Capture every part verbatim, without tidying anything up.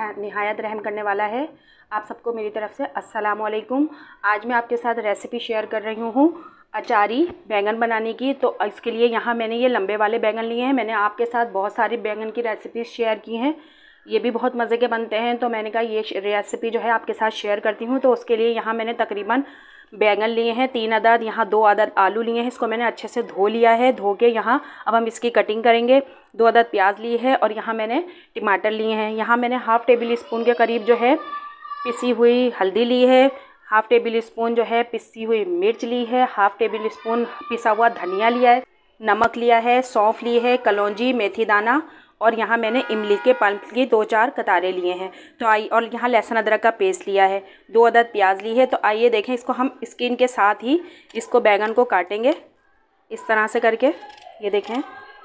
निहायत रहम करने वाला है। आप सबको मेरी तरफ से अस्सलाम वालेकुम। आज मैं आपके साथ रेसिपी शेयर कर रही हूँ अचारी बैंगन बनाने की। तो इसके लिए यहाँ मैंने ये लंबे वाले बैंगन लिए हैं। मैंने आपके साथ बहुत सारी बैंगन की रेसिपी शेयर की हैं, ये भी बहुत मज़े के बनते हैं। तो मैंने कहा ये रेसिपी जो है आपके साथ शेयर करती हूँ। तो उसके लिए यहाँ मैंने तकरीबन बैंगन लिए हैं तीन अदद, यहाँ दो अदद आलू लिए हैं। इसको मैंने अच्छे से धो लिया है। धो के यहाँ अब हम इसकी कटिंग करेंगे। दो अदद प्याज लिए है और यहाँ मैंने टमाटर लिए हैं। यहाँ मैंने हाफ़ टेबल स्पून के करीब जो है पिसी हुई हल्दी ली है। हाफ़ टेबल स्पून जो है पिसी हुई मिर्च ली है। हाफ़ टेबल स्पून पिसा हुआ धनिया लिया है। नमक लिया है, सौंफ ली है, कलौंजी, मेथी दाना और यहाँ मैंने इमली के पल्प की दो चार कतारे लिए हैं। तो आई और यहाँ लहसुन अदरक का पेस्ट लिया है। दो अदद प्याज ली है। तो आइए देखें, इसको हम स्किन के साथ ही इसको बैंगन को काटेंगे इस तरह से करके। ये देखें,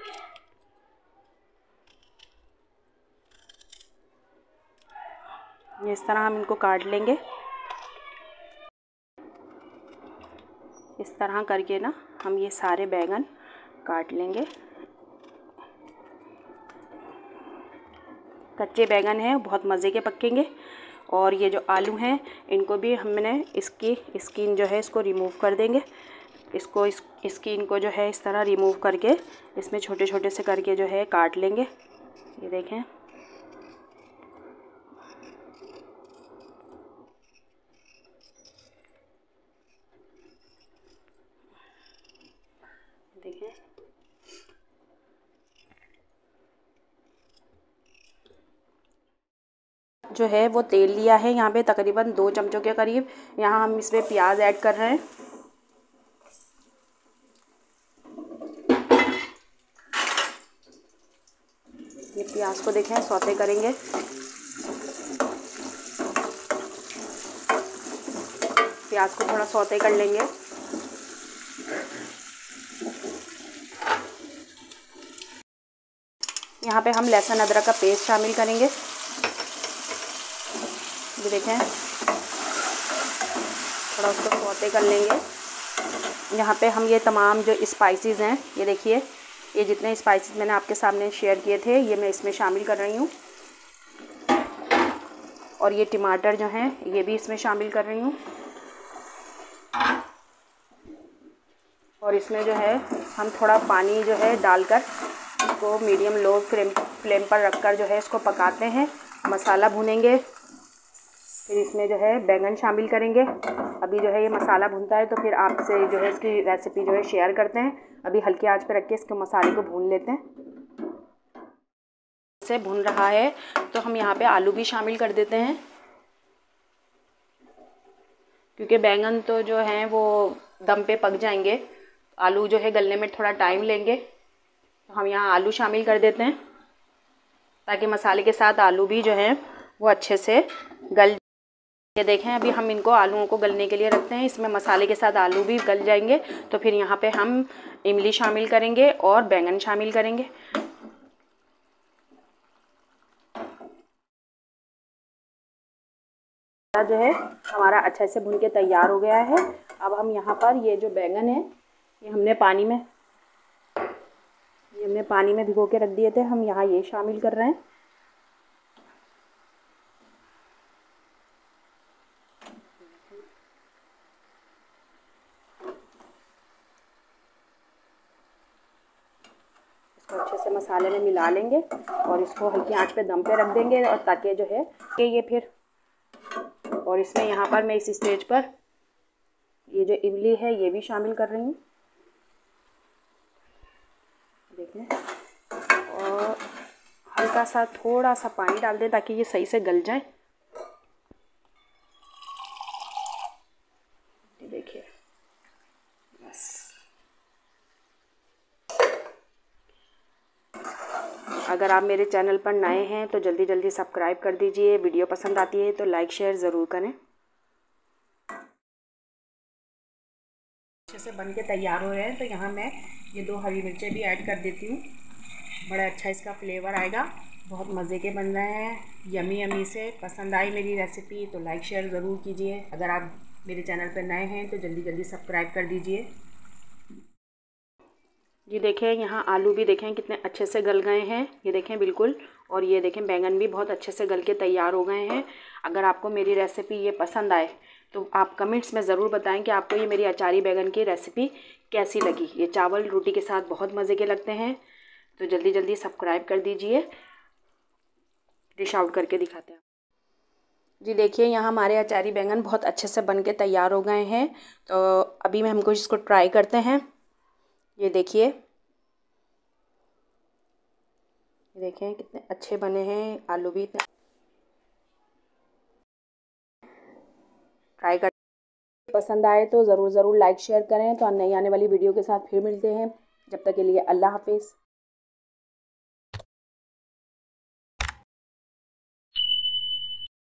ये इस तरह हम इनको काट लेंगे। इस तरह करके ना हम ये सारे बैंगन काट लेंगे। कच्चे बैंगन हैं, बहुत मज़े के पकेंगे। और ये जो आलू हैं इनको भी हमने इसकी स्किन जो है इसको रिमूव कर देंगे। इसको इस स्किन को जो है इस तरह रिमूव करके इसमें छोटे छोटे से करके जो है काट लेंगे। ये देखें, देखें जो है वो तेल लिया है यहाँ पे तकरीबन दो चमचों के करीब। यहाँ हम इसमें प्याज ऐड कर रहे हैं। ये प्याज को देखें सौते करेंगे। प्याज को थोड़ा सौते कर लेंगे। यहाँ पे हम लहसुन अदरक का पेस्ट शामिल करेंगे। ये देखें, थोड़ा उसको सौते कर लेंगे। यहाँ पे हम ये तमाम जो स्पाइसेस हैं, ये देखिए, ये जितने स्पाइसेस मैंने आपके सामने शेयर किए थे ये मैं इसमें शामिल कर रही हूँ। और ये टमाटर जो हैं ये भी इसमें शामिल कर रही हूँ। और इसमें जो है हम थोड़ा पानी जो है डालकर इसको मीडियम लो फ्लेम फ्लेम पर रखकर जो है इसको पकाते हैं। मसाला भूनेंगे, फिर इसमें जो है बैंगन शामिल करेंगे। अभी जो है ये मसाला भूनता है तो फिर आपसे जो है इसकी रेसिपी जो है शेयर करते हैं। अभी हल्की आंच पे रख के इसके मसाले को भून लेते हैं। इसे भून रहा है तो हम यहाँ पे आलू भी शामिल कर देते हैं, क्योंकि बैंगन तो जो हैं वो दम पे पक जाएंगे, आलू जो है गलने में थोड़ा टाइम लेंगे। तो हम यहाँ आलू शामिल कर देते हैं ताकि मसाले के साथ आलू भी जो है वो अच्छे से गल। ये देखें, अभी हम इनको आलूओं को गलने के लिए रखते हैं। इसमें मसाले के साथ आलू भी गल जाएंगे तो फिर यहाँ पे हम इमली शामिल करेंगे और बैंगन शामिल करेंगे। जो है हमारा अच्छे से भून के तैयार हो गया है। अब हम यहाँ पर ये जो बैंगन है ये हमने पानी में ये हमने पानी में भिगो के रख दिए थे, हम यहाँ ये शामिल कर रहे हैं। इसको अच्छे से मसाले में मिला लेंगे और इसको हल्की आंच पे दम पे रख देंगे और ताकि जो है कि ये फिर। और इसमें यहाँ पर मैं इस स्टेज पर ये जो इमली है ये भी शामिल कर रही हूँ, देखें। और हल्का सा थोड़ा सा पानी डाल दें ताकि ये सही से गल जाए। ये देखिए, बस। अगर आप मेरे चैनल पर नए हैं तो जल्दी जल्दी सब्सक्राइब कर दीजिए। वीडियो पसंद आती है तो लाइक शेयर ज़रूर करें। अच्छे से बन के तैयार हो रहे हैं तो यहाँ मैं ये दो हरी मिर्चें भी ऐड कर देती हूँ। बड़ा अच्छा इसका फ्लेवर आएगा, बहुत मज़े के बन रहे हैं, यमी यमी से। पसंद आई मेरी रेसिपी तो लाइक शेयर ज़रूर कीजिए। अगर आप मेरे चैनल पर नए हैं तो जल्दी जल्दी सब्सक्राइब कर दीजिए। ये देखें, यहाँ आलू भी देखें कितने अच्छे से गल गए हैं। ये देखें बिल्कुल, और ये देखें बैंगन भी बहुत अच्छे से गल के तैयार हो गए हैं। अगर आपको मेरी रेसिपी ये पसंद आए तो आप कमेंट्स में ज़रूर बताएं कि आपको ये मेरी अचारी बैंगन की रेसिपी कैसी लगी। ये चावल रोटी के साथ बहुत मज़े के लगते हैं। तो जल्दी जल्दी सब्सक्राइब कर दीजिए। डिश आउट करके दिखाते हैं जी। देखिए यहाँ हमारे अचारी बैंगन बहुत अच्छे से बन के तैयार हो गए हैं। तो अभी मैं हमको इसको ट्राई करते हैं। ये देखिए, देखें कितने अच्छे बने हैं। आलू भी इतने ट्राई कर पसंद आए तो ज़रूर ज़रूर लाइक शेयर करें। तो नई आने वाली वीडियो के साथ फिर मिलते हैं। जब तक के लिए अल्लाह हाफिज़।